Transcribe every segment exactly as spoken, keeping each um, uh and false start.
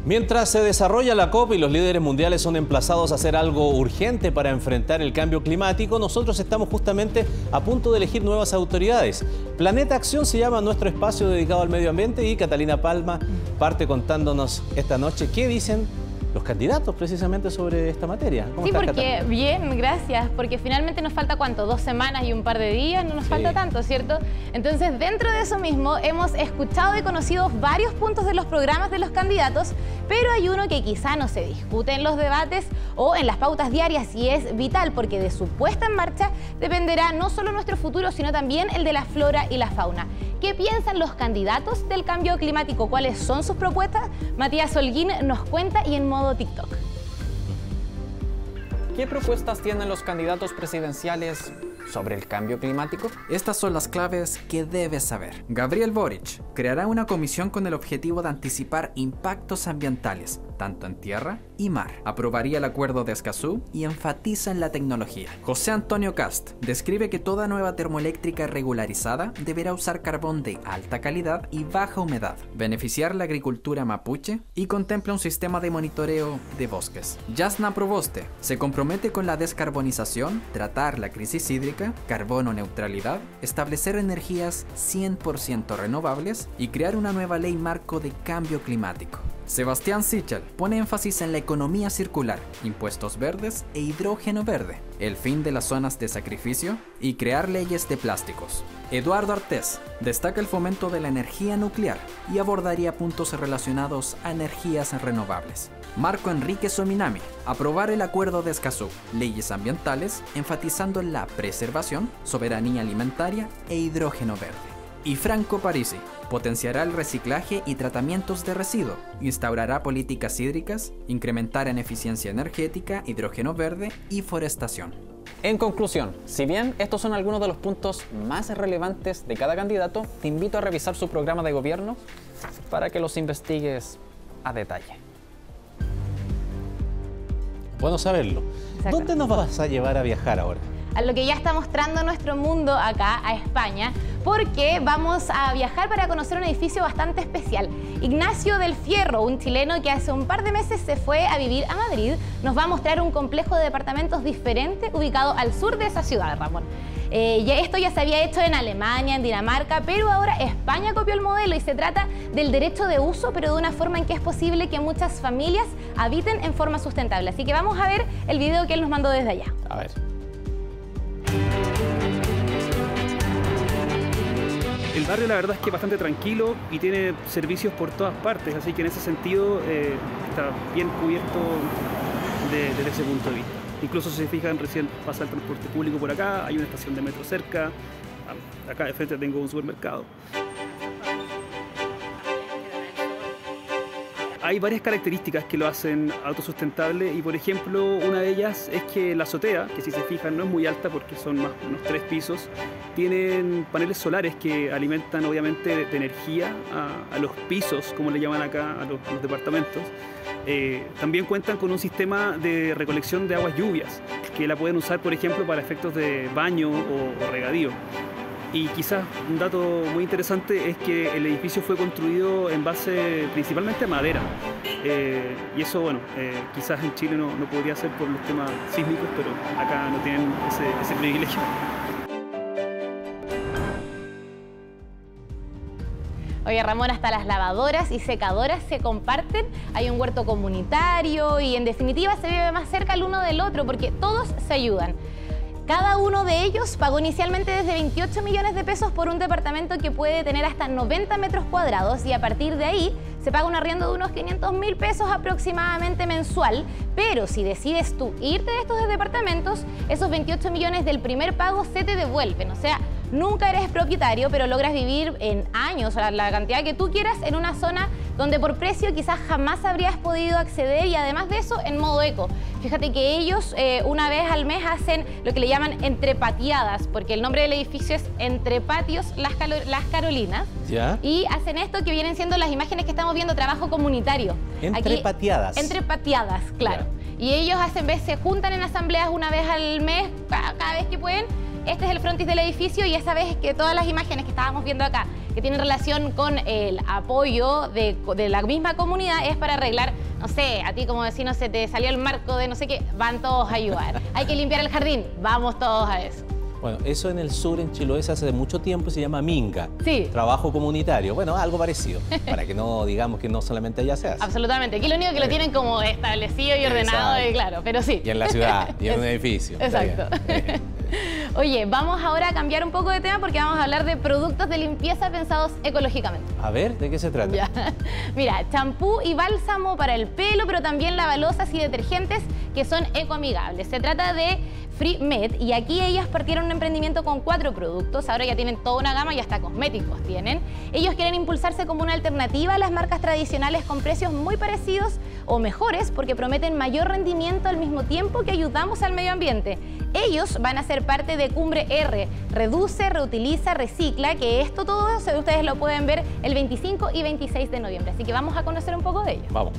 Mientras se desarrolla la COP y los líderes mundiales son emplazados a hacer algo urgente para enfrentar el cambio climático, nosotros estamos justamente a punto de elegir nuevas autoridades. Planeta Acción se llama nuestro espacio dedicado al medio ambiente y Catalina Palma parte contándonos esta noche qué dicen los candidatos precisamente sobre esta materia. ¿Cómo sí, estás, porque Catalina? Bien, gracias, porque finalmente nos falta ¿cuánto? Dos semanas y un par de días, no nos Sí. falta tanto, ¿cierto? Entonces, dentro de eso mismo, hemos escuchado y conocido varios puntos de los programas de los candidatos, pero hay uno que quizá no se discute en los debates o en las pautas diarias y es vital porque de su puesta en marcha dependerá no solo nuestro futuro, sino también el de la flora y la fauna. ¿Qué piensan los candidatos del cambio climático? ¿Cuáles son sus propuestas? Matías Holguín nos cuenta y en modo TikTok. ¿Qué propuestas tienen los candidatos presidenciales sobre el cambio climático? Estas son las claves que debes saber. Gabriel Boric creará una comisión con el objetivo de anticipar impactos ambientales, tanto en tierra y mar. Aprobaría el acuerdo de Escazú y enfatiza en la tecnología. José Antonio Kast describe que toda nueva termoeléctrica regularizada deberá usar carbón de alta calidad y baja humedad, beneficiar la agricultura mapuche y contempla un sistema de monitoreo de bosques. Jasna Proboste se compromete con la descarbonización, tratar la crisis hídrica, carbono neutralidad, establecer energías cien por ciento renovables y crear una nueva ley marco de cambio climático. Sebastián Sichel pone énfasis en la economía circular, impuestos verdes e hidrógeno verde, el fin de las zonas de sacrificio y crear leyes de plásticos. Eduardo Artés destaca el fomento de la energía nuclear y abordaría puntos relacionados a energías renovables. Marco Enrique Sominami, aprobar el acuerdo de Escazú, leyes ambientales, enfatizando en la preservación, soberanía alimentaria e hidrógeno verde. Y Franco Parisi potenciará el reciclaje y tratamientos de residuos, instaurará políticas hídricas, incrementará en eficiencia energética, hidrógeno verde y forestación. En conclusión, si bien estos son algunos de los puntos más relevantes de cada candidato, te invito a revisar su programa de gobierno para que los investigues a detalle. Bueno saberlo. Exacto. ¿Dónde nos vas a llevar a viajar ahora? A lo que ya está mostrando nuestro mundo acá, a España, porque vamos a viajar para conocer un edificio bastante especial. Ignacio del Fierro, un chileno que hace un par de meses se fue a vivir a Madrid, nos va a mostrar un complejo de departamentos diferente ubicado al sur de esa ciudad, Ramón. Eh, ya esto ya se había hecho en Alemania, en Dinamarca, pero ahora España copió el modelo y se trata del derecho de uso, pero de una forma en que es posible que muchas familias habiten en forma sustentable. Así que vamos a ver el video que él nos mandó desde allá. A ver. El barrio la verdad es que es bastante tranquilo y tiene servicios por todas partes, así que en ese sentido eh, está bien cubierto de, desde ese punto de vista. Incluso si se fijan, recién pasa el transporte público por acá, hay una estación de metro cerca, acá de frente tengo un supermercado. Hay varias características que lo hacen autosustentable y, por ejemplo, una de ellas es que la azotea, que si se fijan no es muy alta porque son más unos tres pisos, tienen paneles solares que alimentan obviamente de, de energía a, a los pisos, como le llaman acá a los, a los departamentos. Eh, también cuentan con un sistema de recolección de aguas lluvias que la pueden usar, por ejemplo, para efectos de baño o, o regadío. Y quizás un dato muy interesante es que el edificio fue construido en base principalmente a madera. Eh, y eso, bueno, eh, quizás en Chile no, no podría ser por los temas sísmicos, pero acá no tienen ese, ese privilegio. Oye, Ramón, hasta las lavadoras y secadoras se comparten, hay un huerto comunitario y en definitiva se vive más cerca el uno del otro porque todos se ayudan. Cada uno de ellos pagó inicialmente desde veintiocho millones de pesos por un departamento que puede tener hasta noventa metros cuadrados y a partir de ahí se paga un arriendo de unos quinientos mil pesos aproximadamente mensual, pero si decides tú irte de estos departamentos, esos veintiocho millones del primer pago se te devuelven, o sea, nunca eres propietario, pero logras vivir en años, o la, la cantidad que tú quieras, en una zona donde por precio quizás jamás habrías podido acceder y además de eso en modo eco. Fíjate que ellos eh, una vez al mes hacen lo que le llaman entrepatiadas, porque el nombre del edificio es Entre Patios Las, Las Carolinas. ¿Ya? Y hacen esto que vienen siendo las imágenes que estamos viendo, trabajo comunitario. Entrepatiadas. Entrepatiadas, claro. Ya. Y ellos hacen, ves, se juntan en asambleas una vez al mes, cada, cada vez que pueden. Este es el frontis del edificio y esa vez que todas las imágenes que estábamos viendo acá que tienen relación con el apoyo de, de la misma comunidad es para arreglar, no sé, a ti como vecino se te salió el marco de no sé qué, van todos a ayudar. Hay que limpiar el jardín, vamos todos a eso. Bueno, eso en el sur, en Chiloé, se hace mucho tiempo y se llama minga. Sí. Trabajo comunitario. Bueno, algo parecido, para que no digamos que no solamente allá se hace. Absolutamente. Aquí lo único que lo tienen como establecido y ordenado, y claro, pero sí. Y en la ciudad, y en un edificio. Exacto. Oye, vamos ahora a cambiar un poco de tema porque vamos a hablar de productos de limpieza pensados ecológicamente. A ver, ¿de qué se trata? Ya. Mira, champú y bálsamo para el pelo, pero también lavalosas y detergentes que son ecoamigables. Se trata de FreeMed y aquí ellas partieron un emprendimiento con cuatro productos. Ahora ya tienen toda una gama y hasta cosméticos tienen. Ellos quieren impulsarse como una alternativa a las marcas tradicionales con precios muy parecidos o mejores porque prometen mayor rendimiento al mismo tiempo que ayudamos al medio ambiente. Ellos van a ser parte de Cumbre R, Reduce, Reutiliza, Recicla, que esto todo ustedes lo pueden ver el veinticinco y veintiséis de noviembre. Así que vamos a conocer un poco de ellos. Vamos.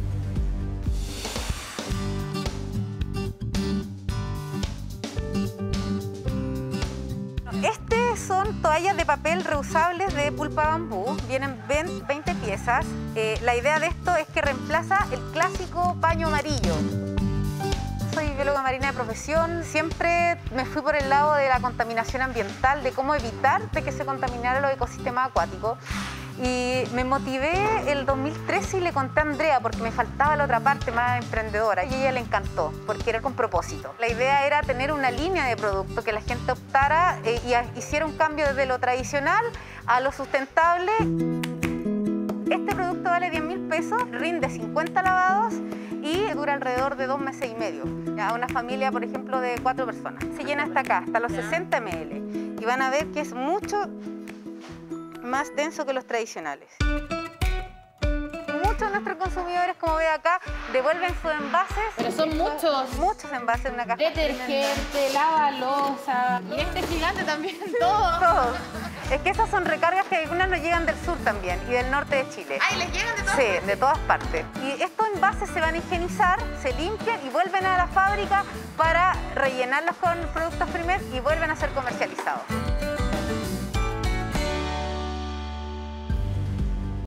Este son toallas de papel reusables de pulpa bambú, vienen veinte piezas. Eh, la idea de esto es que reemplaza el clásico paño amarillo. Soy bióloga marina de profesión, siempre me fui por el lado de la contaminación ambiental, de cómo evitar de que se contaminaran los ecosistemas acuáticos. Y me motivé el dos mil trece y le conté a Andrea porque me faltaba la otra parte más emprendedora y a ella le encantó porque era con propósito. La idea era tener una línea de producto que la gente optara eh, y hiciera un cambio desde lo tradicional a lo sustentable. Este producto vale diez mil pesos, rinde cincuenta lavados y dura alrededor de dos meses y medio. A una familia, por ejemplo, de cuatro personas. Se llena hasta acá, hasta los sesenta mililitros. Y van a ver que es mucho más denso que los tradicionales. Muchos de nuestros consumidores, como ve acá, devuelven sus envases. Pero son muchos. Muchos envases en una caja. Detergente, lavalosa y este gigante también, todo. Todos. Es que esas son recargas que algunas nos llegan del sur también y del norte de Chile. ¡Ay, les llegan de todas Sí, partes! de todas partes. Y estos envases se van a higienizar, se limpian y vuelven a la fábrica para rellenarlos con productos FreeMed y vuelven a ser comercializados.